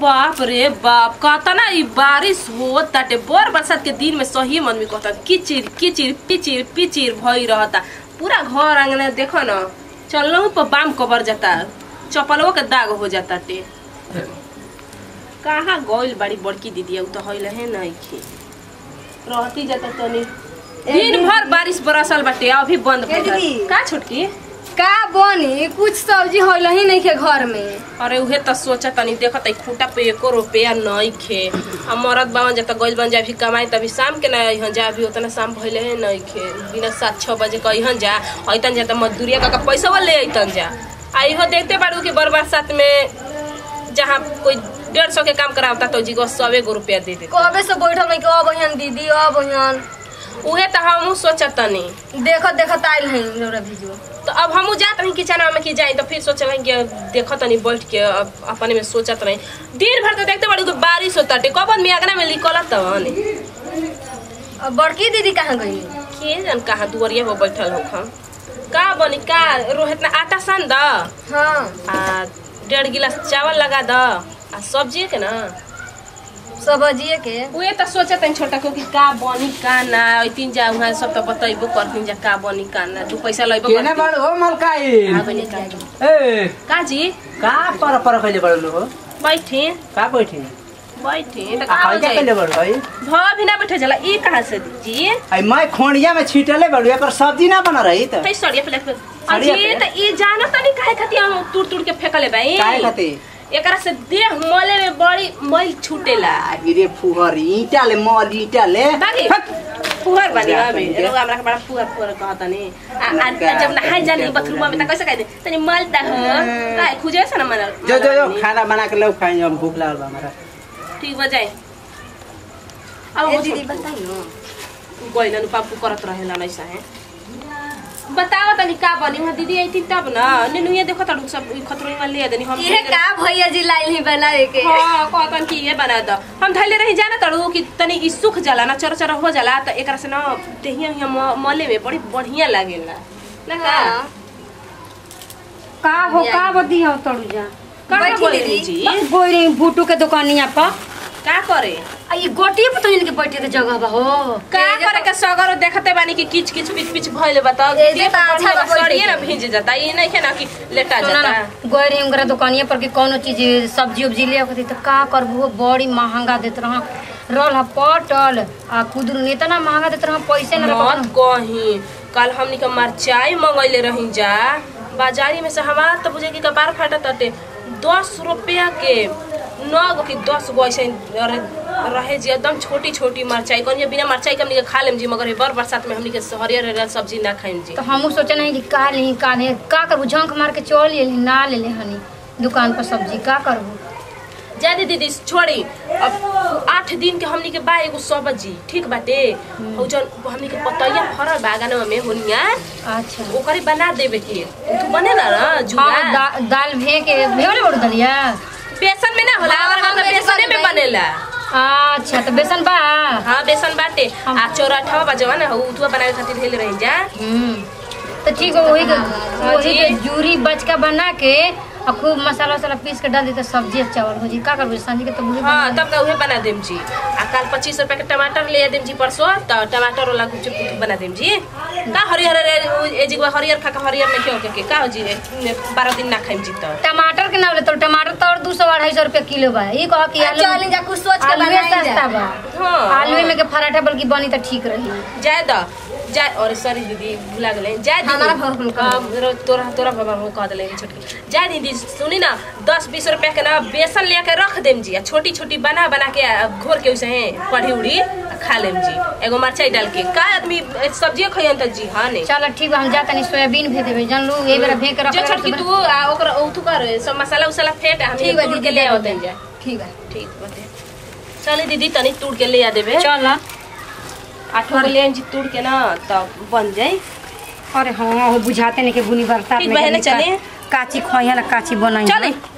बाप रे बाप कहता ना ई बारिश होत ताटे बोर बरसात के दिन में सही मन में कहता किचिर किचिर पिचिर पिचिर भई रहता पूरा घर आंगन देखो ना चलनहु पर बाम कबर जाता चप्पलों के दाग हो जाता टे कहाँ गइल बड़ी बड़की दीदी उ तो हइल है नहीं की रहती जाता तनी दिन भर बारिश बरसल बाटे अभी बंद हो गइल का छोटकी का बनी कुछ सब्जी होइल ही नहीं के घर में। अरे उहे त सोचा तनी देखत खूटा पे 1 रुपया नहीं खे हम मरद बावन जब गइल बन जा भी कमाई तभी शाम के ना यहाँ जा भी उतना शाम भइले है नहीं खे बिना 7-6 बजे कहिन जा अइतन जा त मजदूरिया का पैसा ले अइतन जा आई हो देखते बाड़ू कि बर्बाद साथ में जहाँ कोई 150 के काम करावता तो जी को 100 रुपया दे दे कबे से बैठल नहीं के अब बहन दीदी अब बहन उहे त हमहू सोचत तनी देखत आइल है लोरा भिजो तो अब हमहू जात रही किचन में की जाए तो फिर सोचल कि देखत नहीं बैठ के अपने में सोचत रही दिन भर तो देखते बड़ी को बारिश होता टे कब में आगना में निकलत अब बड़की दीदी कहाँ गई के जन कहाँ दुवरिया पर बैठल हो का बनी का रोहित ना आटा सान द हां आ 1.5 गिलास चावल लगा द आ सब्जी के ना सब्जी के उहे त सोचत हैं छोटा को कि का बनी का ना तीन जा वहां सब तो बतइबो करथिन जा का बनी का ना तू पैसा लइबो केने बड़ हो मलकाई आ बनी का ए का जी का पर खइले बड़ हो बैठे का बैठे त का हो जाए खइले बड़ भाई भ भी ना बैठे जाला ई कहां से जी आई मैं खोंडिया में छीटले बड़ एकर सब्जी ना बना रही त तै सड़िया प्लेट पे अजी त ई जाना तनी काहे खाती हम तुड़ के फेकले भाई काहे खाती एकरा से देह मले में बड़ी मैल छूटेला गिरे फुहर ईटा ले मल ईटा ले बाकी फुहर बनी अबे लोग हमरा के बड़ा फुहर कहता नी आ जब नहाय जानी बाथरूम में त कैसे कह दे तनी मल ता हो काहे खुजे से ना मन जो खाना बना के लो खाई हम भूख लागल बा हमरा ठीक हो जाए अब दीदी बताइयो गइलन पापू करत रहेला नैसा है बताओ तनी का बनी वहां दीदी आई थी तब ना नेनुया देखो तड़ू सब खतरोई में ले देनी हम ये का भैया जी लाइल ही बनाए के हां कहतन कि ये बना दो हम धैले रही जाना तड़ू कि तनी ई सुख जाला ना चर हो जाला त एकरा से ना देहिया मले में बड़ी बढ़िया लागेला ना का हो का बदी हो तड़ू जा का बोली जी बोई रे बूटू के दुकानिया पर का करे आ ये गोटी पे तो इनके बैठे के जगह बा हो का करे के सगरो देखते बानी कि किच किच पिच पिच भइले बताओ ये त अच्छा सड़िए ना भीज जाता ये नहीं है ना कि लेटा जाता गोई रे उनकरा दुकानिया पर के कोनो चीज सब्जी उब्जी ले आती तो का करबो बड़ी महंगा देत रहा रोल पटल आ कुदरू इतना महंगा देत रहा पैसे न मत कहीं कल हमनी के मरचाई मंगैले रही जा बाजारी में से हमार तो बुझे कि कपार फाटत टटे 10 रुपया के 9 गो की 10 गो ऐसे रहे जी एकदम छोटी छोटी मरचाई कौन बिना मरचाई के हमनी के खा लेम जी मगर बर बरसात में हमनी के हरियर सब्जी ना खाइम जी तो हमहू सोचे नहीं कि का ले का करबू झंक मार के चल ले ना ले ले हनी दुकान पर सब्जी का करबू जा दीदी छोड़ी अब 8 दिन के हमनी के बा एगो सब्जी ठीक बाटे हो जन हमनी के पतैया फरल बागान में होनिया अच्छा ओकरे बना देबे के तू बनेला ना जुड़ा दाल भेले बड़ दलिया बेसन में ना होला और हम बेसन में बनेला अच्छा तो बेसन बा हां बेसन बाटे आ चौराठा बजवा ना उतवा बनावे खातिर हेले रही जा तो ठीक है वही के जूरी बचका बना के और खूब मसाला वसाला पीस के डाल दी तो सब्जी चावल हो जी का करबे सांझ के तो हां तब का उहे बना देम जी आ कल 25 रुपया के टमाटर ले देम जी परसों त टमाटर वाला कुछ बना देम जी का हरियर ए जी हरियर खा के हरियर में के का हो जी 12 दिन ना खाइम जी त टमाटर के नाम ले तो टमाटर तो और 200-250 रुपया किलो बा ई कह कि आलू चल जा कुछ सोच के बनाई सस्ता बा हां आलू में के पराठा बल्कि बनी त ठीक रही जाय द जाय और सॉरी दीदी भुला गेले जाय हमारा भगवान तोरा बाबा हम कह देले छोटकी जाय दीदी सुनी ना 10-20 रुपया के ना बेसन लेके रख देम जी छोटी छोटी बना के घोर के उसे कढ़ी उड़ी खा लेम जी एगो मरचाई डाल के का आदमी सब्जी खइयन त जी हां नहीं चलो ठीक बा हम जा तनी सोयाबीन भे देबे जान लो ए बेरा भे के रख जो छोटकी तू ओकरा उथु कर सब मसाला उसाला फेट हम ठीक बा तोड़ के ले आवतन जा ठीक है ठीक बाटे चली दीदी तनी तोड़ के ले आ देबे चल 8 गो ले जी तोड़ के ना तब बन जाई अरे हां बुझाते नहीं के बुनी बरसात ठीक बहने चले काची खोया ना काची बनाई चले